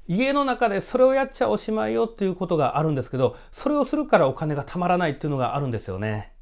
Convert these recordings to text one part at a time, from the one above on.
家の中でそれをやっちゃおしまいよっていうことがあるんですけど、それをするからお金がたまらないっていうのがあるんですよね。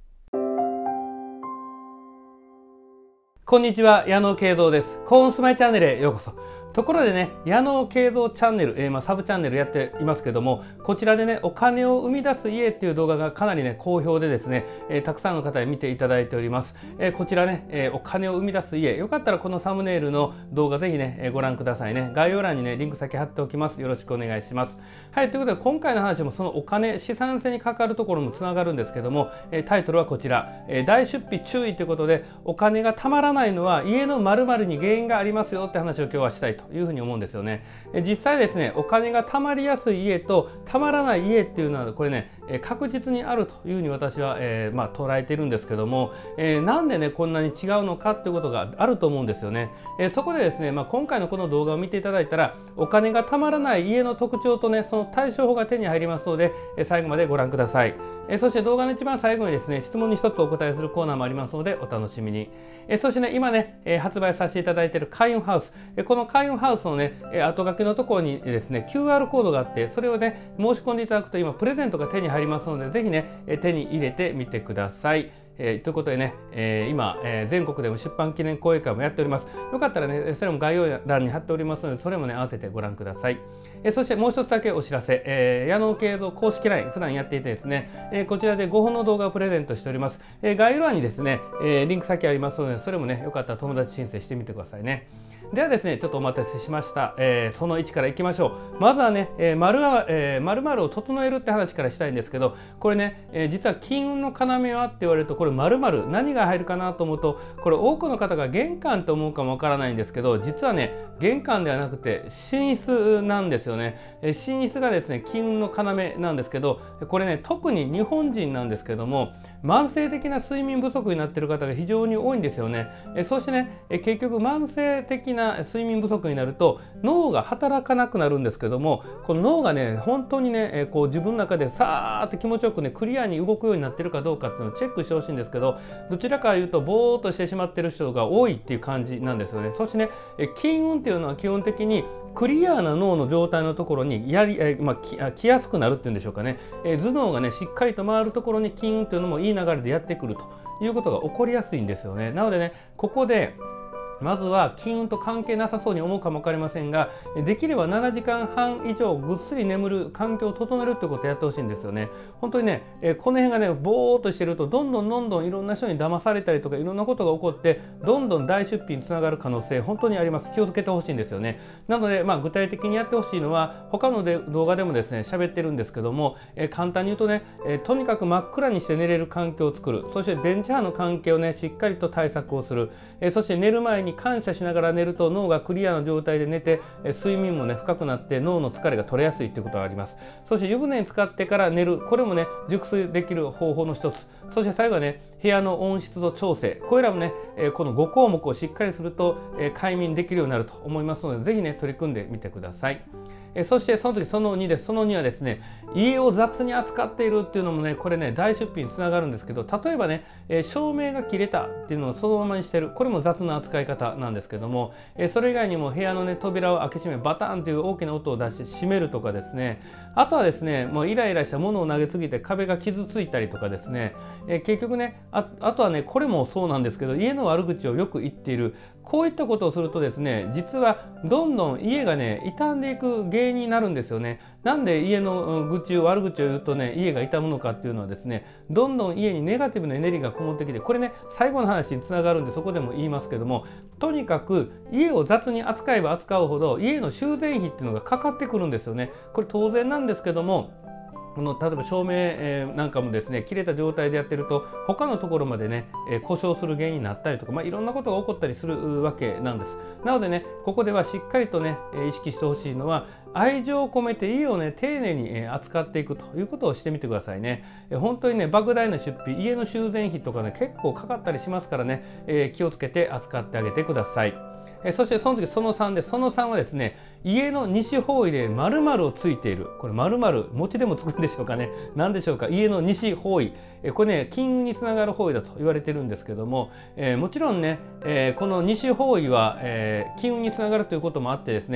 こんにちは、矢野慶三です。幸運住まいチャンネルへようこそ。ところでね、矢野慶三チャンネル、サブチャンネルやっていますけども、こちらでね、お金を生み出す家っていう動画がかなりね、好評でですね、たくさんの方に見ていただいております。こちらね、お金を生み出す家、よかったらこのサムネイルの動画ぜひね、ご覧くださいね。概要欄にね、リンク先貼っておきます。よろしくお願いします。はい、ということで今回の話もそのお金、資産性に関わるところもつながるんですけども、タイトルはこちら、大出費注意ということで、お金がたまらないのは家の〇〇に原因がありますよって話を今日はしたいというふうに思うんですよね。実際ですね、お金がたまりやすい家とたまらない家っていうのはこれね、確実にあるというふうに私は、捉えているんですけども、なんでねこんなに違うのかっていうことがあると思うんですよね。そこでですね、今回のこの動画を見ていただいたら、お金がたまらない家の特徴とね、その対処法が手に入りますので、最後までご覧ください。そして動画の一番最後にですね、質問に一つお答えするコーナーもありますのでお楽しみに。そしてね、今ね、発売させていただいている開運ハウス、この開運ハウスのね、後書きのところにですね QR コードがあって、それをね申し込んでいただくと今プレゼントが手に入りますので、ぜひね手に入れてみてください。ということでね、今、全国でも出版記念講演会もやっております。よかったらね、それも概要欄に貼っておりますので、それもね合わせてご覧ください。そしてもう一つだけお知らせ、矢野慶三公式 LINE 普段やっていてですね、こちらで5本の動画をプレゼントしております。概要欄にですね、リンク先ありますので、それもねよかったら友達申請してみてくださいね。ではですね、ちょっとお待たせしました。その1からいきましょう。まずはね、〇〇を整えるって話からしたいんですけど、これね、実は金運の要はって言われると、これ〇〇何が入るかなと思うと、これ多くの方が玄関と思うかもわからないんですけど、実はね、玄関ではなくて寝室なんですよね。寝室がですね、金運の要なんですけど、これね、特に日本人なんですけども、慢性的な睡眠不足になっている方が非常に多いんですよね。そしてね、結局慢性的な睡眠不足になると脳が働かなくなるんですけども、この脳がね本当にねこう自分の中でさーって気持ちよくねクリアに動くようになってるかどうかっていうのをチェックしてほしいんですけど、どちらかというとぼーっとしてしまってる人が多いっていう感じなんですよね。そしてね、金運っていうのは基本的にクリアな脳の状態のところに来やすくなるっていうんでしょうかね。頭脳がねしっかりと回るところに金運っていうのもいい流れでやってくるということが起こりやすいんですよね。なのでね、ここでまずは金運と関係なさそうに思うかも分かりませんが、できれば7時間半以上ぐっすり眠る環境を整えるってことをやってほしいんですよね。本当にね、この辺がねぼーっとしてるとどんどんいろんな人に騙されたりとかいろんなことが起こってどんどん大出費につながる可能性本当にあります。気をつけてほしいんですよね。なので具体的にやってほしいのは他の動画でもですね喋ってるんですけども、簡単に言うとね、とにかく真っ暗にして寝れる環境を作る。そして電磁波の関係をねしっかりと対策をする。そして寝る前に感謝しながら寝ると脳がクリアな状態で寝て、睡眠もね深くなって脳の疲れが取れやすいということがあります。そして湯船に浸かってから寝る、これもね熟睡できる方法の一つ。そして最後はね部屋の温湿度調整、これらもねこの5項目をしっかりすると快眠できるようになると思いますので、ぜひね取り組んでみてください。そしてその次その2です。その2はですね、家を雑に扱っているっていうのもねこれね大出費につながるんですけど、例えばね照明が切れたっていうのをそのままにしてる、これも雑な扱い方なんですけども、それ以外にも部屋のね扉を開け閉めバタンという大きな音を出して閉めるとかですね、あとはですねもうイライラしたものを投げすぎて壁が傷ついたりとかですね、結局ねあとはねこれもそうなんですけど、家の悪口をよく言っている、こういったことをするとですね、実はどんどん家がね傷んでいく原因になるんですよね。なんで家の悪口を言うとね家が傷むのかっていうのはですね、どんどん家にネガティブなエネルギーがこもってきて、これね最後の話につながるんでそこでも言いますけども、とにかく家を雑に扱えば扱うほど家の修繕費っていうのがかかってくるんですよね。これ当然なんですけども、例えば照明なんかもですね切れた状態でやってると他のところまでね故障する原因になったりとか、いろんなことが起こったりするわけなんです。なのでねここではしっかりとね意識してほしいのは、愛情を込めて家をね丁寧に扱っていくということをしてみてくださいね。本当にね莫大な出費、家の修繕費とかね結構かかったりしますからね、気をつけて扱ってあげてください。そしてその次その3です。その3はですね、家の西方位で〇〇をついている。これ〇〇餅でもつくんでしょうかね。何でしょうか。家の西方位、これね金運につながる方位だと言われてるんですけども、もちろんね、この西方位は、金運につながるということもあってですね、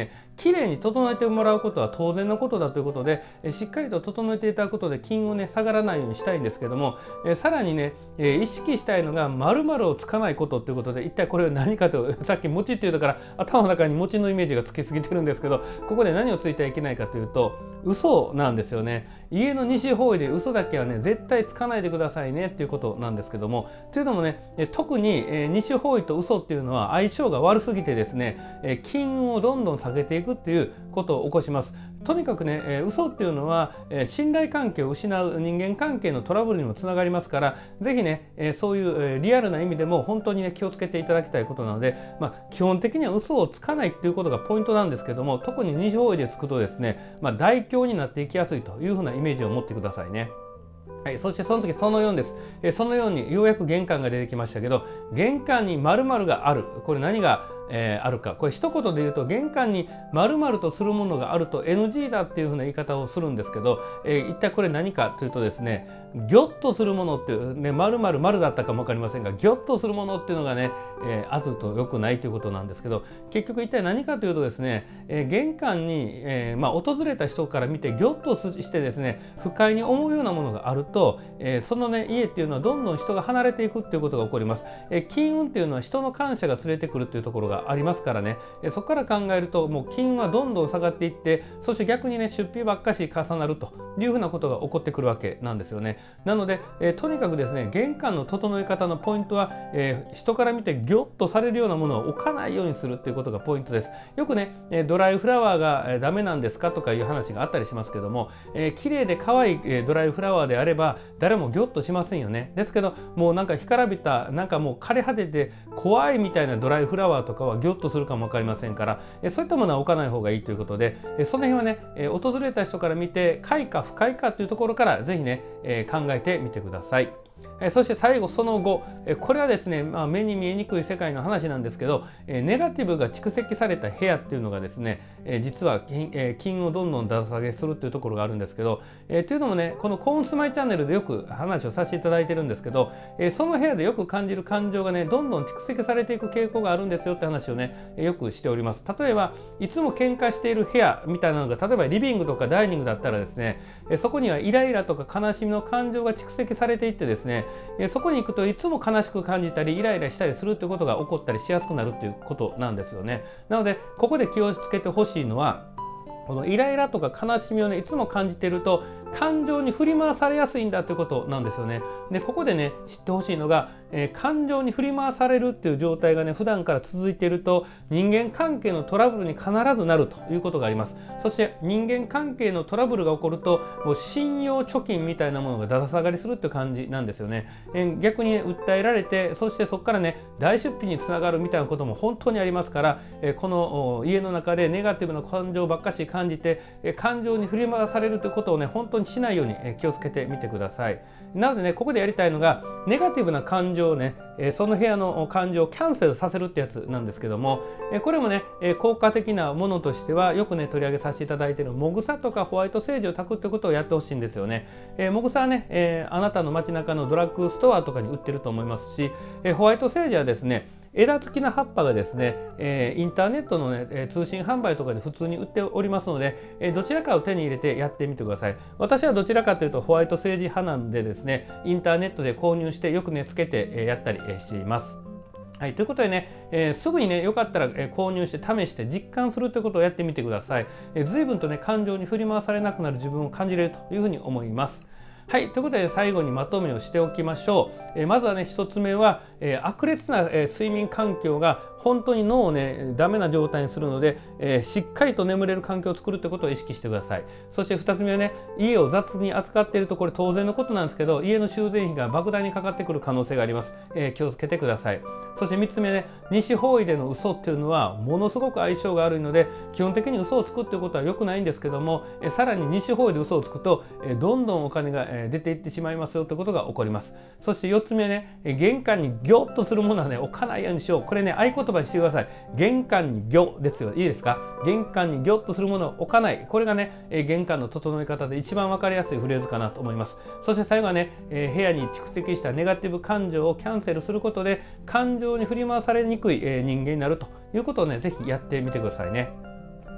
きれいに整えてもらうことは当然のことだということで、しっかりと整えていただくことで金運をね下がらないようにしたいんですけども、さらにね、意識したいのが〇〇をつかないことということで、一体これは何かと、さっき餅って言うから頭の中に餅のイメージがつきすぎてるんですけど、ここで何をついてはいけないかというと嘘なんですよね。家の西方位で嘘だけはね絶対つかないでくださいねっていうことなんですけども、というのもね、特に西方位と嘘っていうのは相性が悪すぎてですね、金運をどんどん下げていくっていうことを起こします。とにかくね、嘘っていうのは信頼関係を失う人間関係のトラブルにもつながりますから、ぜひね、そういうリアルな意味でも本当にね気をつけていただきたいことなので、基本的には嘘をつかないっていうことがポイントなんですけども、特に西方位でつくとですね、大凶になっていきやすいというふうなイメージを持ってくださいね。はい、そしてその次その4です。その4にようやく玄関が出てきましたけど、玄関に〇〇がある。これ何があるか、これ一言で言うと玄関に〇〇とするものがあると NG だっていうふうな言い方をするんですけど、一体これ何かというとですね、ギョッとするものっていうね、〇〇〇だったかも分かりませんが、ギョッとするものっていうのがね、あると良くないということなんですけど、結局一体何かというとですね、玄関に、訪れた人から見てギョッとしてですね、不快に思うようなものがあると、そのね家っていうのはどんどん人が離れていくっていうことが起こります。金運っていうのは人の感謝が連れてくるっていうところがありますからね、そこから考えるともう金運はどんどん下がっていって、そして逆にね出費ばっかし重なるというふうなことが起こってくるわけなんですよね。なので、とにかくですね、玄関の整え方のポイントは、人から見てギョッとされるようなものを置かないようにするっていうことがポイントです。よくね、ドライフラワーがダメなんですかとかいう話があったりしますけども、綺麗で可愛いドライフラワーであれば誰もギョッとしませんよね。ですけどもうなんか干からびた、なんかもう枯れ果てて怖いみたいなドライフラワーとかはギョッとするかも分かりませんから、そういったものは置かない方がいいということで、その辺はね、訪れた人から見て快か不快かというところからぜひね、考えてみてください。そして最後その後、これはですね、目に見えにくい世界の話なんですけど、ネガティブが蓄積された部屋っていうのがですね、実は金をどんどんだだ下げするっていうところがあるんですけど、というのもね、このコーンスマイチャンネルでよく話をさせていただいてるんですけど、その部屋でよく感じる感情がねどんどん蓄積されていく傾向があるんですよって話をねよくしております。例えばいつも喧嘩している部屋みたいなのが、例えばリビングとかダイニングだったらですね、そこにはイライラとか悲しみの感情が蓄積されていってですね、そこに行くといつも悲しく感じたりイライラしたりするということが起こったりしやすくなるということなんですよね。なのでここで気をつけてほしいのは、このイライラとか悲しみをねいつも感じていると感情に振り回されやすいんだということなんですよね。でここでね知ってほしいのが、感情に振り回されるっていう状態がね普段から続いていると人間関係のトラブルに必ずなるということがあります。そして人間関係のトラブルが起こるともう信用貯金みたいなものがだだ下がりするっていう感じなんですよね。逆にね訴えられて、そしてそこからね大出費につながるみたいなことも本当にありますから、この家の中でネガティブな感情ばっかし感じて感情に振り回されるということをね本当にしないように気をつけてみてください。なのでねここでやりたいのがネガティブな感情をねその部屋の感情をキャンセルさせるってやつなんですけども、これもね効果的なものとしてはよくね取り上げさせていただいているもぐさとかホワイトセージを炊くってことをやってほしいんですよね。もぐさはね、あなたの街中のドラッグストアとかに売ってると思いますし、ホワイトセージはですね枝付きな葉っぱがですね、インターネットの、ね、通信販売とかで普通に売っておりますので、どちらかを手に入れてやってみてください。私はどちらかというとホワイトセージ派なんでですね、インターネットで購入してよくねつけてやったりしています。はい、ということでね、すぐにねよかったら購入して試して実感するということをやってみてください。随分とね感情に振り回されなくなる自分を感じれるというふうに思います。はい、ということで最後にまとめをしておきましょう。まずはね1つ目は、悪劣な、睡眠環境が本当に脳をねダメな状態にするので、しっかりと眠れる環境を作るということを意識してください。そして2つ目はね、家を雑に扱っているとこれ当然のことなんですけど、家の修繕費が莫大にかかってくる可能性があります。気をつけてください。そして3つ目ね、西方位での嘘っていうのはものすごく相性が悪いので、基本的に嘘をつくっていうことは良くないんですけども、さらに西方位で嘘をつくとどんどんお金が出ていってしまいますよということが起こります。そして4つ目ね、玄関にギョッとするものはね置かないようにしよう。これね合言葉にしてください。玄関にギョですよ。いいですか？玄関にギョッとするものを置かない。これがね玄関の整え方で一番分かりやすいフレーズかなと思います。そして最後はね、部屋に蓄積したネガティブ感情をキャンセルすることで感情に振り回されにくい人間になるということをねぜひやってみてくださいね。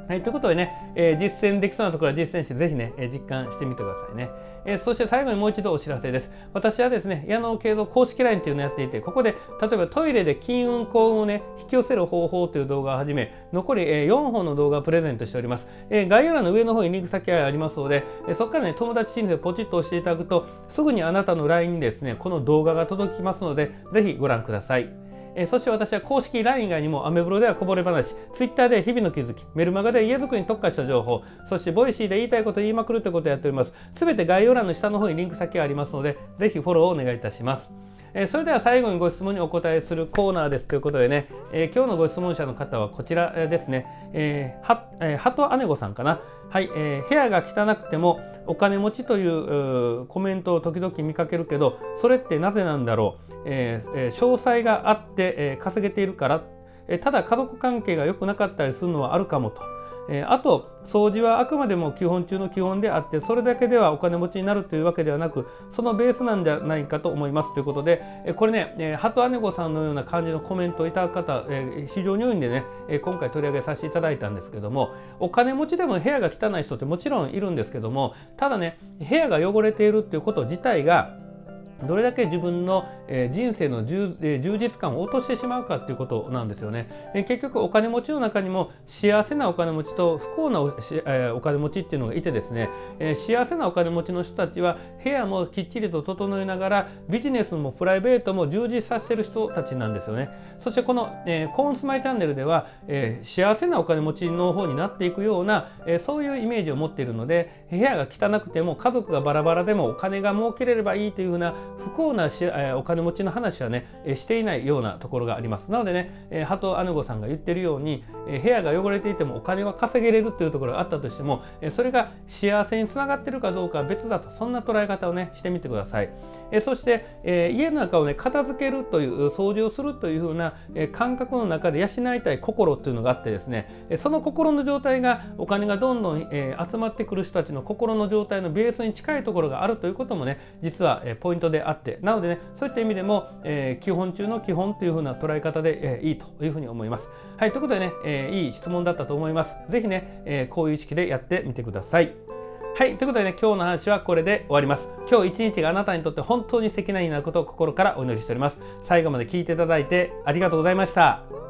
はい、ということでね、実践できそうなところは実践して、ぜひね、実感してみてくださいね。そして最後にもう一度お知らせです。私はですね、矢野慶三公式 LINE というのをやっていて、ここで例えばトイレで金運幸運をね、引き寄せる方法という動画をはじめ、残り4本の動画をプレゼントしております。概要欄の上の方にリンク先がありますので、そこからね、友達申請をポチッと押していただくと、すぐにあなたの LINE にですね、この動画が届きますので、ぜひご覧ください。そして私は公式 LINE 以外にもアメブロではこぼれ話、Twitter で日々の気づき、メルマガで家づくりに特化した情報、そしてボイシーで言いたいこと言いまくるということをやっております。すべて概要欄の下の方にリンク先がありますので、ぜひフォローをお願いいたします。それでは最後にご質問にお答えするコーナーですということでね、今日のご質問者の方はこちらですね、ハト姉子さんかな。はい、部屋が汚くてもお金持ちというコメントを時々見かけるけど、それってなぜなんだろう。詳細があって稼げているから、ただ家族関係が良くなかったりするのはあるかもと。あと掃除はあくまでも基本中の基本であって、それだけではお金持ちになるというわけではなく、そのベースなんじゃないかと思いますということで、これね、ハト姉子さんのような感じのコメントをいただく方、非常に多いんでね、今回取り上げさせていただいたんですけども、お金持ちでも部屋が汚い人ってもちろんいるんですけども、ただね、部屋が汚れているっていうこと自体がどれだけ自分の人生の充実感を落としてしまうかっていうことなんですよね。結局お金持ちの中にも幸せなお金持ちと不幸なお金持ちっていうのがいてですね、幸せなお金持ちの人たちは部屋もきっちりと整えながらビジネスもプライベートも充実させている人たちなんですよね。そしてこの、コーンスマイチャンネルでは、幸せなお金持ちの方になっていくような、そういうイメージを持っているので、部屋が汚くても家族がバラバラでもお金が儲けれればいいというふうな不幸なお金持ちの話はねしていないようなところがあります。なのでね、ハト姉子さんが言ってるように、部屋が汚れていてもお金は稼げれるというところがあったとしても、それが幸せにつながっているかどうかは別だと、そんな捉え方をねしてみてください。そして、家の中をね片付けるという掃除をするというふうな感覚の中で養いたい心というのがあってですね、その心の状態がお金がどんどん集まってくる人たちの心の状態のベースに近いところがあるということもね、実はポイントであって、なのでね、そういった意味でも基本中の基本というふうな捉え方でいいというふうに思います。はい、ということでね、いい質問だったと思います。ぜひね、こういう意識でやってみてください。はい、ということでね、今日の話はこれで終わります。今日一日があなたにとって本当に素敵な日になることを心からお祈りしております。最後まで聞いていただいてありがとうございました。